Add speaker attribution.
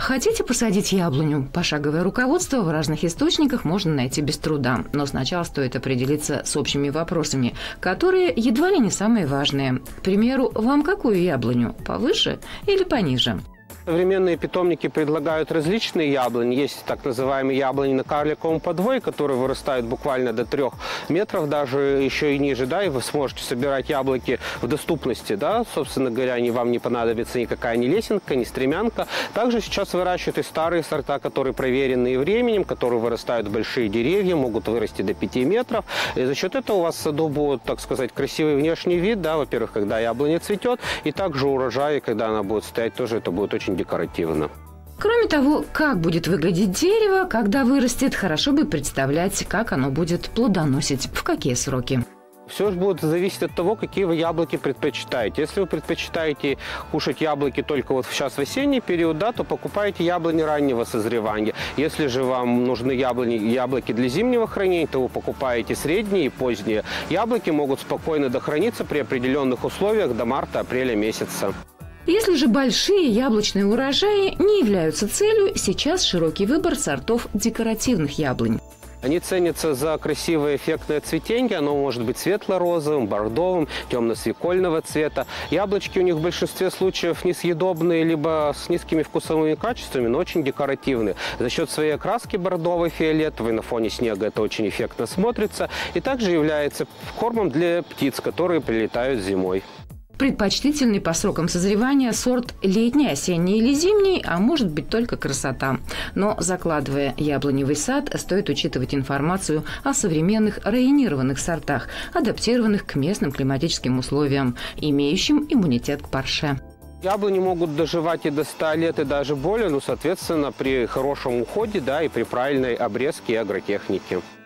Speaker 1: Хотите посадить яблоню? Пошаговое руководство в разных источниках можно найти без труда. Но сначала стоит определиться с общими вопросами, которые едва ли не самые важные. К примеру, вам какую яблоню? Повыше или пониже?
Speaker 2: Современные питомники предлагают различные яблони. Есть так называемые яблони на карликовом подвое, которые вырастают буквально до 3 метров, даже еще и ниже, да, и вы сможете собирать яблоки в доступности, да, собственно говоря, вам не понадобится никакая ни лесенка, ни стремянка. Также сейчас выращивают и старые сорта, которые проверенные временем, которые вырастают в большие деревья, могут вырасти до 5 метров. И за счет этого у вас в саду будет, так сказать, красивый внешний вид, да, во-первых, когда яблоня цветет, и также урожай, когда она будет стоять, тоже это будет очень декоративно.
Speaker 1: Кроме того, как будет выглядеть дерево, когда вырастет, хорошо бы представлять, как оно будет плодоносить, в какие сроки.
Speaker 2: Все же будет зависеть от того, какие вы яблоки предпочитаете. Если вы предпочитаете кушать яблоки только вот сейчас в осенний период, да, то покупайте яблони раннего созревания. Если же вам нужны яблоки для зимнего хранения, то вы покупаете средние и поздние. Яблоки могут спокойно дохраниться при определенных условиях до марта-апреля месяца.
Speaker 1: Если же большие яблочные урожаи не являются целью, сейчас широкий выбор сортов декоративных яблонь.
Speaker 2: Они ценятся за красивое эффектное цветение. Оно может быть светло-розовым, бордовым, темно-свекольного цвета. Яблочки у них в большинстве случаев несъедобные, либо с низкими вкусовыми качествами, но очень декоративные. За счет своей окраски бордовой, фиолетовой, на фоне снега это очень эффектно смотрится. И также является кормом для птиц, которые прилетают зимой.
Speaker 1: Предпочтительный по срокам созревания сорт летний, осенний или зимний, а может быть только красота. Но, закладывая яблоневый сад, стоит учитывать информацию о современных районированных сортах, адаптированных к местным климатическим условиям, имеющим иммунитет к парше.
Speaker 2: Яблони могут доживать и до 100 лет, и даже более, но, соответственно, при хорошем уходе, да, и при правильной обрезке и агротехнике.